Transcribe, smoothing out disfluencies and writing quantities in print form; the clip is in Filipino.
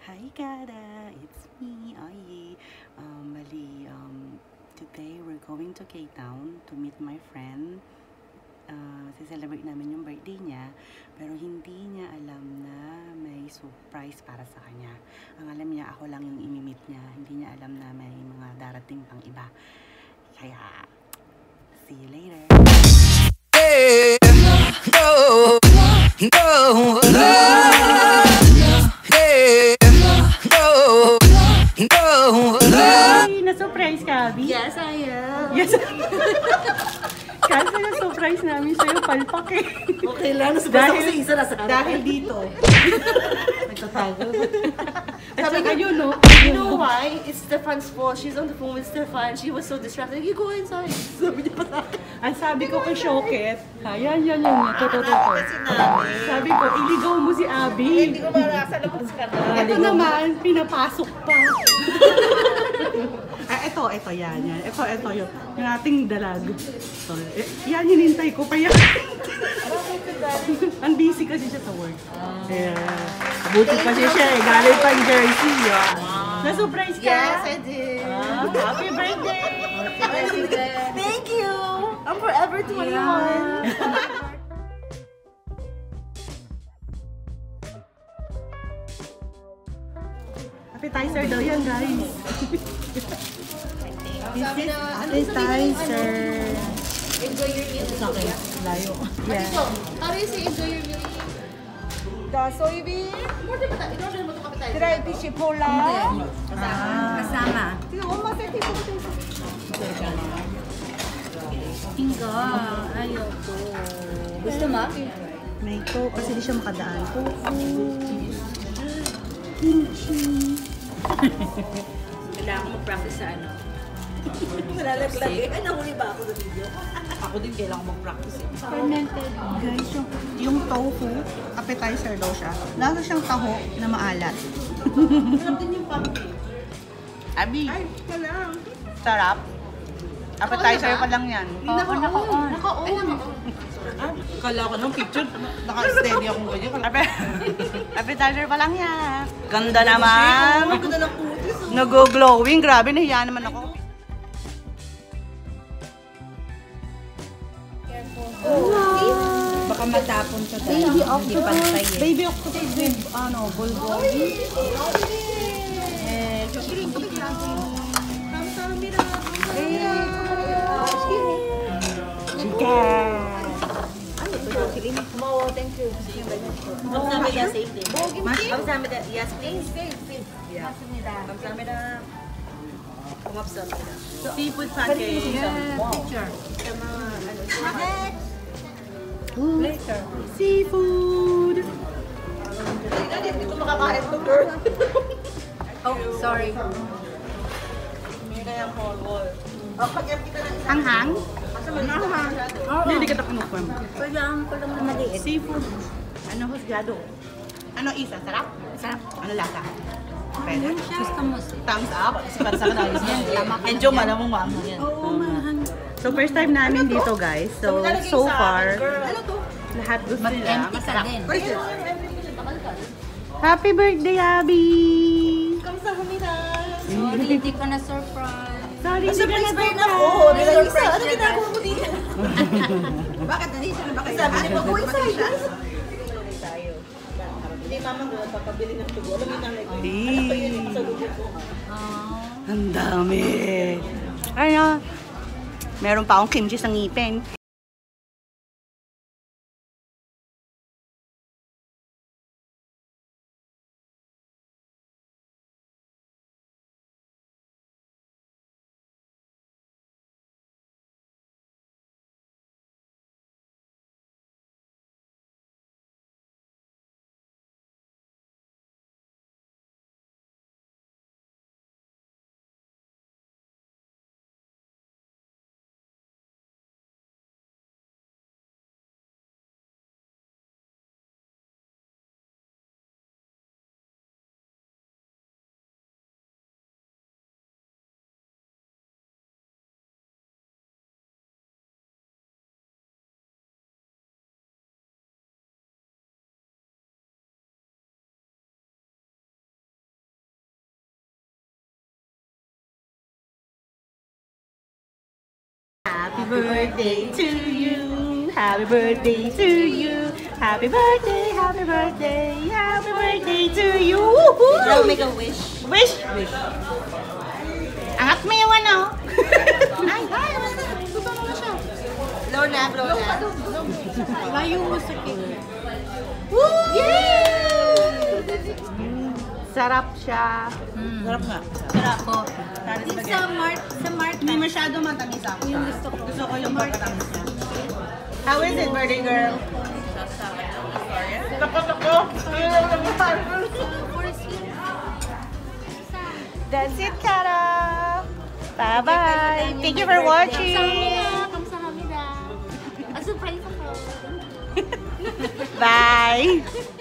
Hi KADA, it's me, Ayi. Today we're going to KTOWN to meet my friend. Celebrate namin yung birthday niya, pero hindi niya alam na may surprise para sa kanya. Ang alam niya, ako lang yung imi-meet niya. Hindi niya alam na may mga darating pang iba. Kaya, see you later! Na-surprise ka, Abby? Yes, I am. Yes. Kasi na-surprise namin sa'yo, palpak eh. Okay lang, nasubasa ko sa isa na sa Dahil dito. Nagtatago. At saka yun, no? You know why? It's Stefan's fault. She's on the phone with Stefan. She was so distracted. You go inside. Sabi niya pa sa akin. Ang sabi ko kay Shoket, yan. Totoo. Sabi ko, iligaw mo si Abby. Hindi ko marasa na kung sa Ito naman, pinapasok pa. Ito, yan. Ito yun. Yung ating dalag. So, yan, hinintay ko pa yan. Ang busy kasi siya sa work. Buti kasi siya eh. Galing pa yung Jersey. Na-surprise ka? Yes, I did. Happy birthday! Thank you. I'm forever 21. Appetizer daw yan, guys. Appetizer. Enjoy your meal. Sa akin, layo. Yeah. How do you say enjoy your meal? The soybean, I-order mo ito kapitay. dried fish pula. Kasama. Tingnan mo, maseti ko ito. Tingga. Ayoko. Gusto mo? May ko, kasi di siya makadaan. Kimchi. Kailangan ko mag-practice sa ano. Malalaglag eh. Ay, nahuli ba ako sa video? Ako din kailangan mag-practice eh. Fermented. Guys, yung tofu, appetizer daw siya. Lasa siyang taho na maalat. Sarap din yung pumpkin. Abi, Ay, wala. sarap. Appetizer pa lang yan. Naka-on. Naka-on. Kala ko ng picture, naka-steady akong ganyan. Appetizer pa lang yan. Ganda naman. Ang ganda ng putis. Nag-glowing. Grabe, nahiya naman ako. Baka matapon ka tayo. Baby octopus. Baby octopus with, bulgogi. Wow, thank you. 감사합니다. Same thing. 감사합니다. Yes, please. 감사합니다. 고맙습니다. Seafood pancake. Picture. Later. Seafood. Hindi ko makakain to, girl. Oh, sorry. May kayang wall. Pag-empty ka na isa. Hanghang? Oo. Hindi ka na kinukwan. Kailangan ko lang na maliit. Seafood. Ano husgado? Ano isa? Sarap? Sarap. Ano lasa? Pwede. Gusto mo. Thumbs up. Para sa kanayos niya. Medyo malamang maamo yan. Oo, mahal. So first time namin dito guys. So far, Ano to? lahat gusto nila. Empty ka din. Happy birthday, Abby! 감사합니다. Sorry, hindi ka na surprise. Sorry, hindi ka na ako. Surprise Ano ginagawa mo dito? Bakit nandito na ba kayo? Sabi niya, mag-uwi tayo. Hindi, mama ko, papabili ng tubo. Alam mo yung nanay ko. Ano pa yun yung pasalubong ko? Ang dami. Ano? Meron pa akong kimchi sa ngipin. Happy birthday to you. Happy birthday to you. Happy birthday, happy birthday, happy birthday to you. I'll make a wish. Wish. Angat mo yung ano. Ay, Tutulong na siya. Blow na, blow na. Layo mo sa cake. sarap siya. Sarap nga. Sarap ko. Sa Mart. Hindi masyado matamis ako. Yung gusto ko. Gusto ko yung pagkatamis niya. How is it, birthday girl? Takot ako. That's it, KADA. Bye-bye. Thank you for watching. Kamsahamnida. A surprise ako. Bye.